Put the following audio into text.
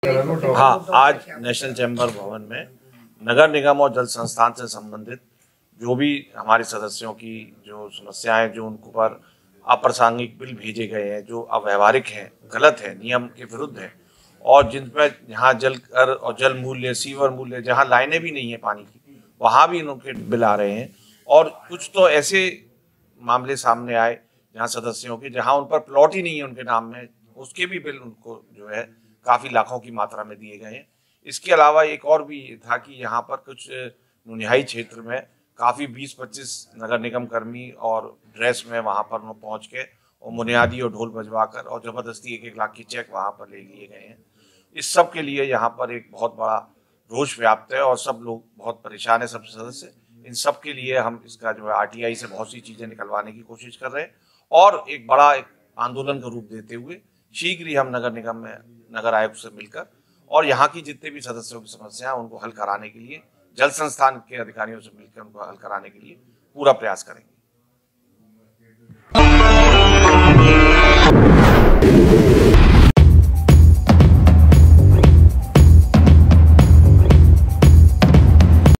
हाँ, आज national chamber भवन में नगर निगम और जल संस्थान से संबंधित जो भी हमारे सदस्यों की जो समस्याएं, जो उनको पर अप्रासंगिक बिल भेजे गए हैं, जो अव्यवहारिक हैं, गलत है, नियम के विरुद्ध है, और जिन पर जहाँ जल कर और जल मूल्य, सीवर मूल्य, जहाँ लाइनें भी नहीं है पानी की, वहाँ भी उनके बिल आ रहे हैं। और कुछ तो ऐसे मामले सामने आए जहाँ सदस्यों के, जहाँ उन पर प्लॉट ही नहीं है उनके नाम में, उसके भी बिल उनको जो है काफ़ी लाखों की मात्रा में दिए गए हैं। इसके अलावा एक और भी था कि यहाँ पर कुछ नुनियाई क्षेत्र में काफ़ी 20-25 नगर निगम कर्मी और ड्रेस में वहाँ पर पहुँच के और मुनियादी और ढोल बजवा कर और ज़बरदस्ती 1-1 लाख की चेक वहाँ पर ले लिए गए हैं। इस सब के लिए यहाँ पर एक बहुत बड़ा रोष व्याप्त है और सब लोग बहुत परेशान है, सब सदस्य। इन सब के लिए हम इसका जो है आरटीआई से बहुत सी चीज़ें निकलवाने की कोशिश कर रहे हैं और एक बड़ा आंदोलन का रूप देते हुए शीघ्र ही हम नगर निगम में नगर आयुक्त से मिलकर और यहाँ की जितने भी सदस्यों की समस्या है उनको हल कराने के लिए, जल संस्थान के अधिकारियों से मिलकर उनको हल कराने के लिए पूरा प्रयास करेंगे।